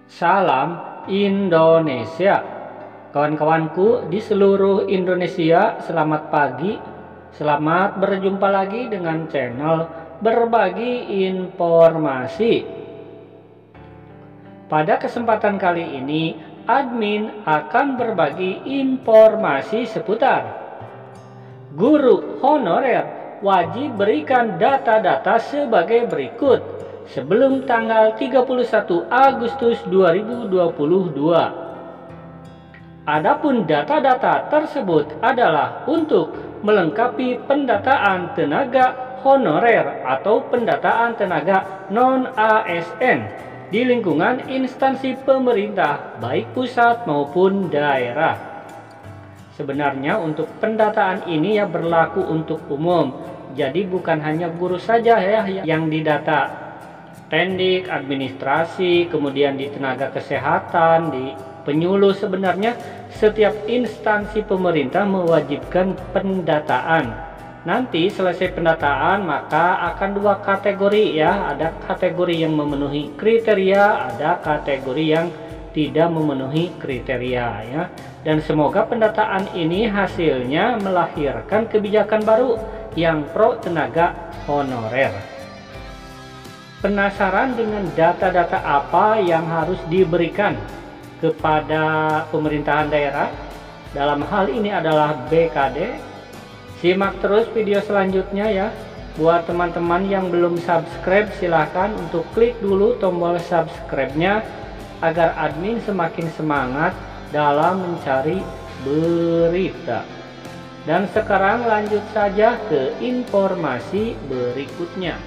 Salam Indonesia. Kawan-kawanku di seluruh Indonesia, selamat pagi. Selamat berjumpa lagi dengan channel Berbagi Informasi. Pada kesempatan kali ini, admin akan berbagi informasi seputar guru honorer wajib berikan data-data sebagai berikut sebelum tanggal 31 Agustus 2022. Adapun data-data tersebut adalah untuk melengkapi pendataan tenaga honorer atau pendataan tenaga non-ASN di lingkungan instansi pemerintah baik pusat maupun daerah. Sebenarnya untuk pendataan ini berlaku untuk umum, jadi bukan hanya guru saja yang didata. Pendik, administrasi, kemudian di tenaga kesehatan, di penyuluh, sebenarnya setiap instansi pemerintah mewajibkan pendataan. Nanti selesai pendataan maka akan dua kategori ada kategori yang memenuhi kriteria, ada kategori yang tidak memenuhi kriteria Dan semoga pendataan ini hasilnya melahirkan kebijakan baru yang pro tenaga honorer. Penasaran dengan data-data apa yang harus diberikan kepada pemerintahan daerah? Dalam hal ini adalah BKD. Simak terus video selanjutnya Buat teman-teman yang belum subscribe, silahkan untuk klik dulu tombol subscribe-nya agar admin semakin semangat dalam mencari berita. Dan sekarang lanjut saja ke informasi berikutnya.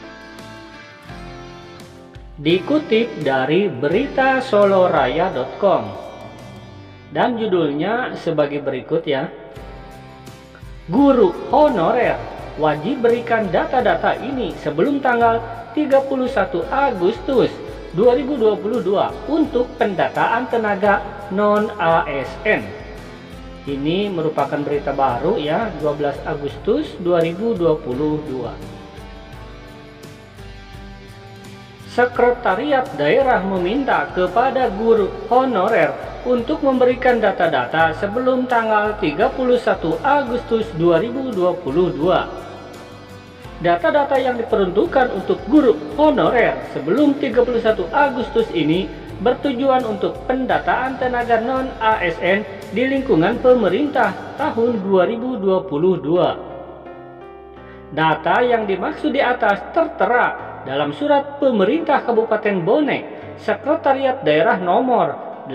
Dikutip dari berita soloraya.com dan judulnya sebagai berikut Guru honorer wajib berikan data-data ini sebelum tanggal 31 Agustus 2022 untuk pendataan tenaga non-ASN. Ini merupakan berita baru 12 Agustus 2022. Sekretariat daerah meminta kepada guru honorer untuk memberikan data-data sebelum tanggal 31 Agustus 2022. Data-data yang diperuntukkan untuk guru honorer sebelum 31 Agustus ini bertujuan untuk pendataan tenaga non-ASN di lingkungan pemerintah tahun 2022. Data yang dimaksud di atas tertera dalam surat pemerintah Kabupaten Bone, Sekretariat Daerah nomor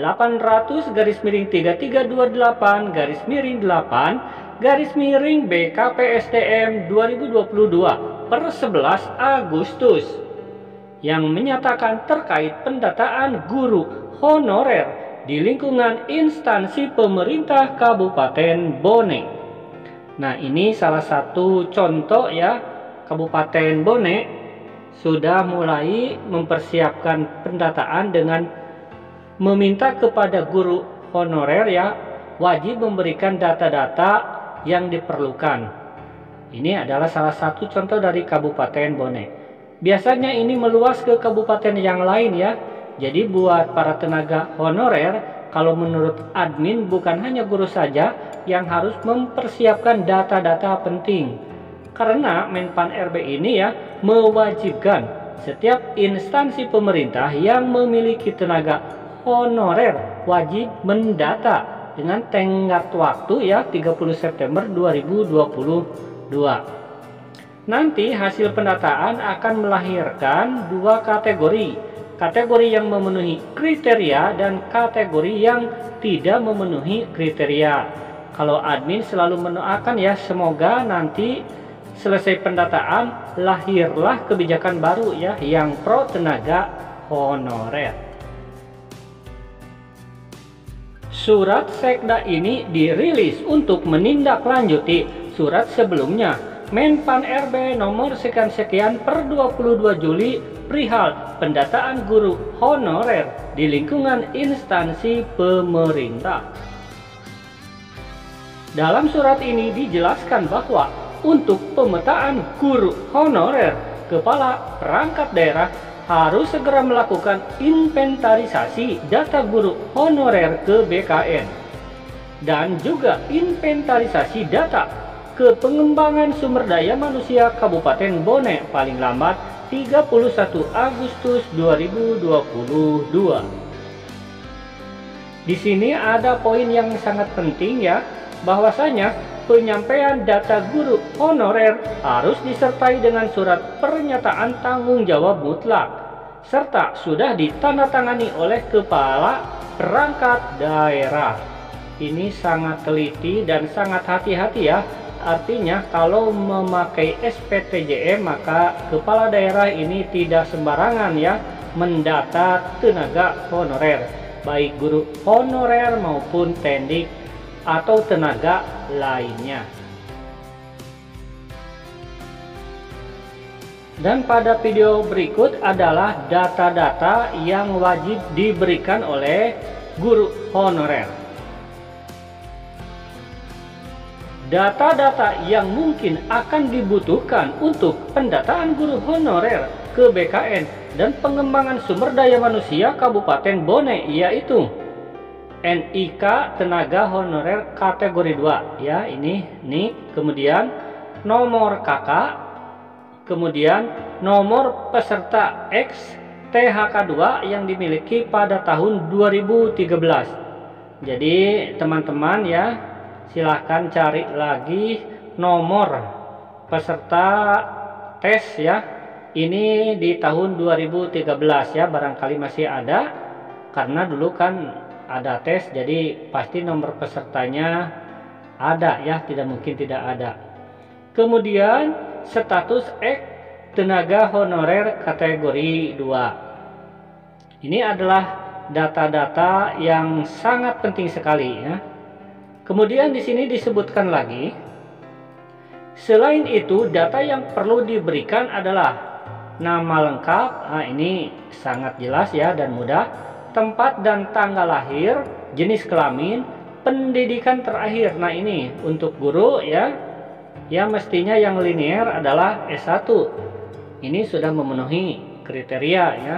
800-8-8-BKPSDM 2022 per 11 Agustus yang menyatakan terkait pendataan guru honorer di lingkungan instansi pemerintah Kabupaten Bone. Nah, ini salah satu contoh Kabupaten Bone sudah mulai mempersiapkan pendataan dengan meminta kepada guru honorer wajib memberikan data-data yang diperlukan. Ini adalah salah satu contoh dari Kabupaten Bone. Biasanya ini meluas ke kabupaten yang lain Jadi buat para tenaga honorer, kalau menurut admin bukan hanya guru saja yang harus mempersiapkan data-data penting. Karena Menpan RB ini mewajibkan setiap instansi pemerintah yang memiliki tenaga honorer wajib mendata dengan tenggat waktu 30 September 2022. Nanti hasil pendataan akan melahirkan dua kategori. Kategori yang memenuhi kriteria dan kategori yang tidak memenuhi kriteria. Kalau admin selalu mendoakan semoga nanti selesai pendataan lahirlah kebijakan baru yang pro tenaga honorer. Surat Sekda ini dirilis untuk menindaklanjuti surat sebelumnya Menpan RB nomor sekian-sekian per 22 Juli perihal pendataan guru honorer di lingkungan instansi pemerintah. Dalam surat ini dijelaskan bahwa untuk pemetaan guru honorer kepala perangkat daerah harus segera melakukan inventarisasi data guru honorer ke BKN dan juga inventarisasi data ke pengembangan sumber daya manusia Kabupaten Bone paling lambat 31 Agustus 2022. Di sini ada poin yang sangat penting ya, bahwasanya penyampaian data guru honorer harus disertai dengan surat pernyataan tanggung jawab mutlak serta sudah ditandatangani oleh kepala perangkat daerah. Ini sangat teliti dan sangat hati-hati ya. Artinya kalau memakai SPTJM maka kepala daerah ini tidak sembarangan ya mendata tenaga honorer, baik guru honorer maupun tendik atau tenaga lainnya. Dan pada video berikut adalah data-data yang wajib diberikan oleh guru honorer. Data-data yang mungkin akan dibutuhkan untuk pendataan guru honorer ke BKN dan pengembangan sumber daya manusia Kabupaten Bone yaitu NIK tenaga honorer kategori 2 ya, ini nih, kemudian nomor KK, kemudian nomor peserta X THK2 yang dimiliki pada tahun 2013. Jadi teman-teman ya, silahkan cari lagi nomor peserta tes ya, ini di tahun 2013 ya, barangkali masih ada karena dulu kan ada tes, jadi pasti nomor pesertanya ada ya, tidak mungkin tidak ada. Kemudian status X tenaga honorer kategori 2. Ini adalah data-data yang sangat penting sekali ya. Kemudian di sini disebutkan lagi, selain itu data yang perlu diberikan adalah nama lengkap, ini sangat jelas ya dan mudah, tempat dan tanggal lahir, jenis kelamin, pendidikan terakhir. Nah ini untuk guru ya, ya mestinya yang linear adalah S1. Ini sudah memenuhi kriteria ya.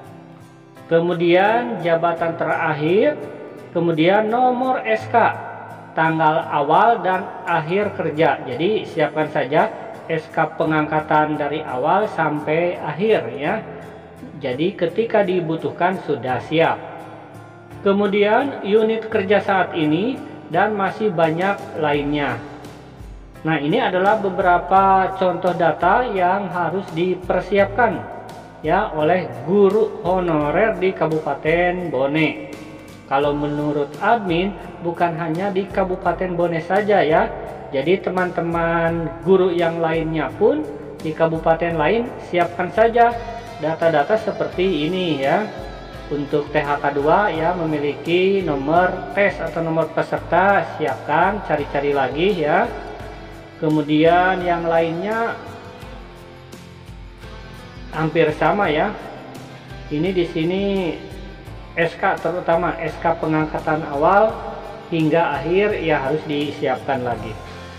Kemudian jabatan terakhir, kemudian nomor SK, tanggal awal dan akhir kerja. Jadi siapkan saja SK pengangkatan dari awal sampai akhir ya. Jadi ketika dibutuhkan sudah siap. Kemudian unit kerja saat ini dan masih banyak lainnya. Nah ini adalah beberapa contoh data yang harus dipersiapkan ya oleh guru honorer di Kabupaten Bone. Kalau menurut admin bukan hanya di Kabupaten Bone saja ya. Jadi teman-teman guru yang lainnya pun di kabupaten lain siapkan saja data-data seperti ini ya. Untuk THK2 ya memiliki nomor tes atau nomor peserta, siapkan, cari-cari lagi ya. Kemudian yang lainnya hampir sama ya. Ini di sini SK, terutama SK pengangkatan awal hingga akhir ya harus disiapkan lagi.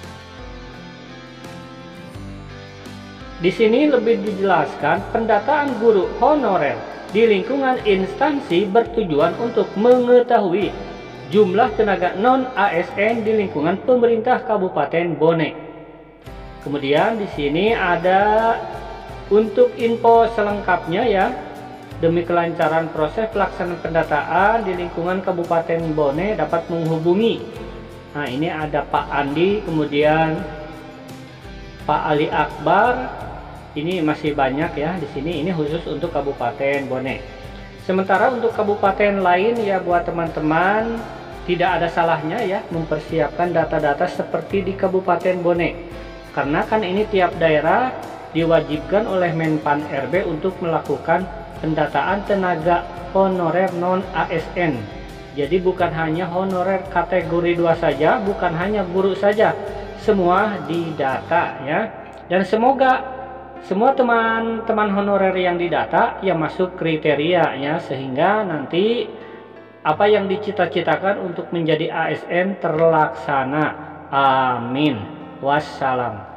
Di sini lebih dijelaskan pendataan guru honorer di lingkungan instansi bertujuan untuk mengetahui jumlah tenaga non-ASN di lingkungan pemerintah Kabupaten Bone. Kemudian di sini ada untuk info selengkapnya ya. Demi kelancaran proses pelaksanaan pendataan di lingkungan Kabupaten Bone dapat menghubungi. Nah, ini ada Pak Andi, kemudian Pak Ali Akbar. Ini masih banyak ya di sini. Ini khusus untuk Kabupaten Bone. Sementara untuk kabupaten lain ya buat teman-teman tidak ada salahnya ya mempersiapkan data-data seperti di Kabupaten Bone. Karena kan ini tiap daerah diwajibkan oleh Menpan RB untuk melakukan pendataan tenaga honorer non-ASN. Jadi bukan hanya honorer kategori 2 saja, bukan hanya guru saja, semua didata ya. Dan semoga semua teman-teman honorer yang didata yang masuk kriteria ya, sehingga nanti apa yang dicita-citakan untuk menjadi ASN terlaksana. Amin. Wassalam.